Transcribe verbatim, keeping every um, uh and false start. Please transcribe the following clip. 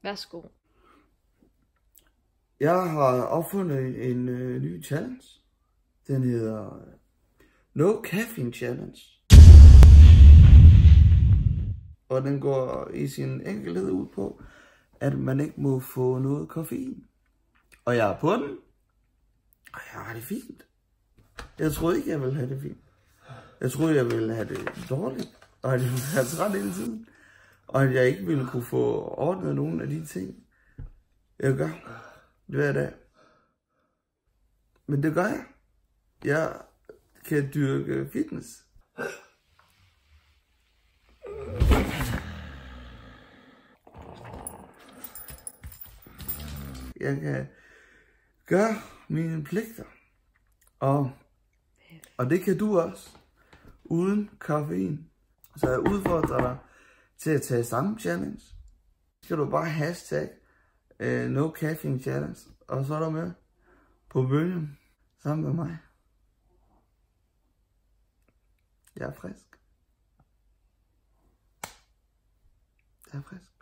Værsgo. Jeg har opfundet en øh, ny challenge. Den hedder øh, No Caffeine Challenge. Og den går i sin enkelhed ud på, at man ikke må få noget koffein. Og jeg er på den. Og jeg har det fint. Jeg troede ikke, jeg ville have det fint. Jeg troede, jeg ville have det dårligt. Og at jeg ville have træt hele tiden. Og at jeg ikke ville kunne få ordnet nogle af de ting, jeg gør hver dag. Men det gør jeg. Jeg kan dyrke fitness. Jeg kan gøre mine pligter. Og, og det kan du også. Uden koffein. Så jeg udfordrer dig til at tage samme challenge. Skal du bare hashtag uh, No Caffeine Challenge. Og så er du med på bølgen sammen med mig. Jeg er frisk. Jeg er frisk.